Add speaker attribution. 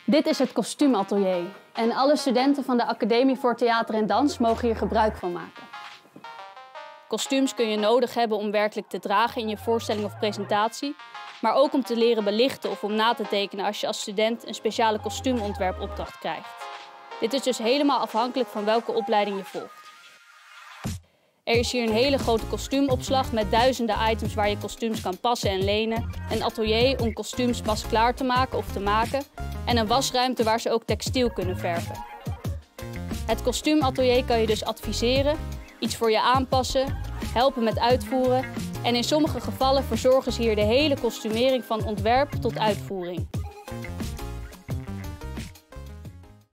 Speaker 1: Dit is het kostuumatelier en alle studenten van de Academie voor Theater en Dans mogen hier gebruik van maken. Kostuums kun je nodig hebben om werkelijk te dragen in je voorstelling of presentatie, maar ook om te leren belichten of om na te tekenen als je als student een speciale kostuumontwerpopdracht krijgt. Dit is dus helemaal afhankelijk van welke opleiding je volgt. Er is hier een hele grote kostuumopslag met duizenden items waar je kostuums kan passen en lenen, een atelier om kostuums pas klaar te maken of te maken en een wasruimte waar ze ook textiel kunnen verven. Het kostuumatelier kan je dus adviseren, iets voor je aanpassen, helpen met uitvoeren en in sommige gevallen verzorgen ze hier de hele kostumering van ontwerp tot uitvoering.